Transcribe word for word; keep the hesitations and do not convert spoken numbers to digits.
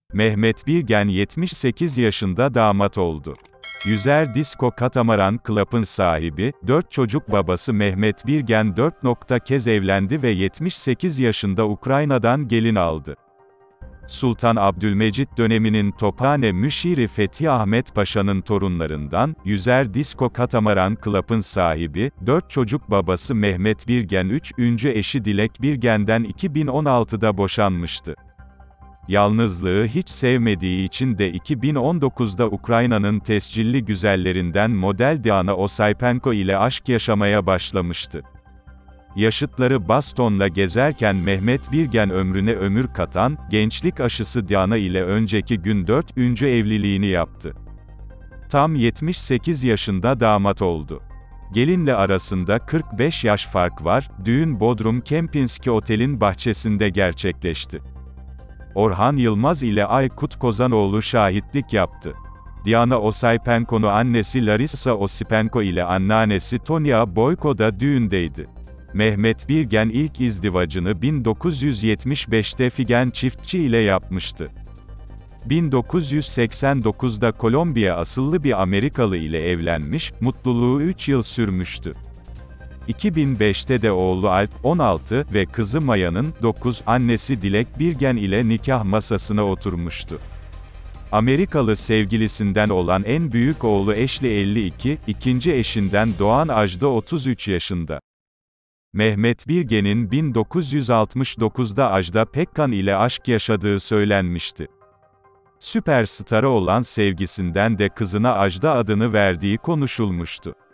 Mehmet Birgen yetmiş sekiz yaşında damat oldu. Yüzer Disco Katamaran Club'ın sahibi, dört çocuk babası Mehmet Birgen dört kez evlendi ve yetmiş sekiz yaşında Ukrayna'dan gelin aldı. Sultan Abdülmecit döneminin Tophane müşiri Fethi Ahmet Paşa'nın torunlarından, Yüzer Disco Katamaran Club'ın sahibi, dört çocuk babası Mehmet Birgen üçüncü eşi Dilek Birgen'den iki bin on altıda boşanmıştı. Yalnızlığı hiç sevmediği için de iki bin on dokuzda Ukrayna'nın tescilli güzellerinden model Diana Osaypenko ile aşk yaşamaya başlamıştı. Yaşıtları bastonla gezerken Mehmet Birgen ömrüne ömür katan, gençlik aşısı Diana ile önceki gün dördüncü evliliğini yaptı. Tam yetmiş sekiz yaşında damat oldu. Gelinle arasında kırk beş yaş fark var, düğün Bodrum Kempinski Otel'in bahçesinde gerçekleşti. Orhan Yılmaz ile Aykut Kozanoğlu şahitlik yaptı. Diana Osaypenko'nun annesi Larissa Osipenko ile anneannesi Tonia Boyko da düğündeydi. Mehmet Birgen ilk izdivacını bin dokuz yüz yetmiş beşte Figen Çiftçi ile yapmıştı. bin dokuz yüz seksen dokuzda Kolombiya asıllı bir Amerikalı ile evlenmiş, mutluluğu üç yıl sürmüştü. iki bin beşte de oğlu Alp, on altı ve kızı Maya'nın, dokuz, annesi Dilek Birgen ile nikah masasına oturmuştu. Amerikalı sevgilisinden olan en büyük oğlu Ashley elli iki, ikinci eşinden doğan Ajda otuz üç yaşında. Mehmet Birgen'in bin dokuz yüz altmış dokuzda Ajda Pekkan ile aşk yaşadığı söylenmişti. Süperstar'a olan sevgisinden de kızına Ajda adını verdiği konuşulmuştu.